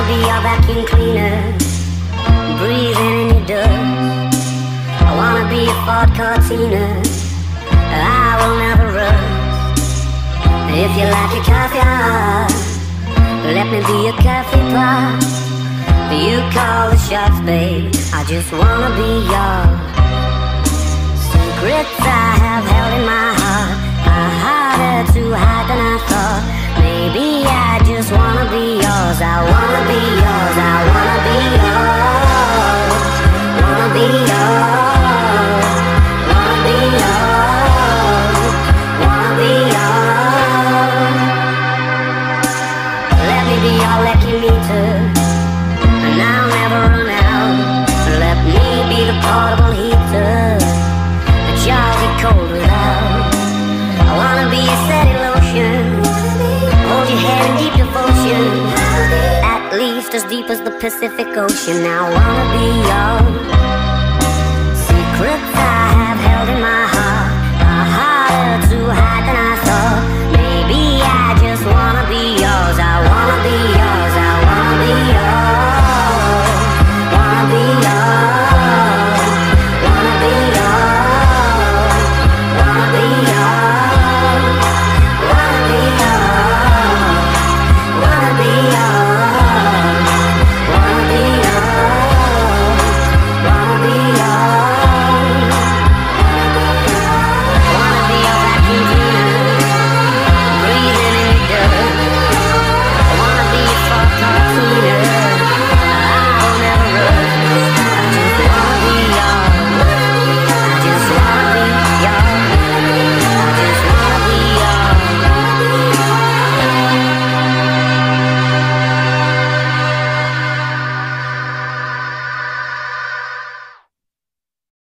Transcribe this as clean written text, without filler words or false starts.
be your vacuum cleaner, breathing in your dust. I wanna be a Ford Cortina, I will never rust. If you like your coffee hot, let me be a coffee pot. You call the shots, babe, I just wanna be yours. Secrets I have held in my heart are harder to hide than I thought. Maybe I just wanna be yours. I wanna be yours. I wanna be yours. Wanna be yours. Wanna be yours. Wanna be yours. Let me be your lucky meter, and I'll never run out. Let me be the portable heater that y'all get cold without. I wanna be a steady lotion, hold your head in deep devotion, at least as deep as the Pacific Ocean. I wanna be yours.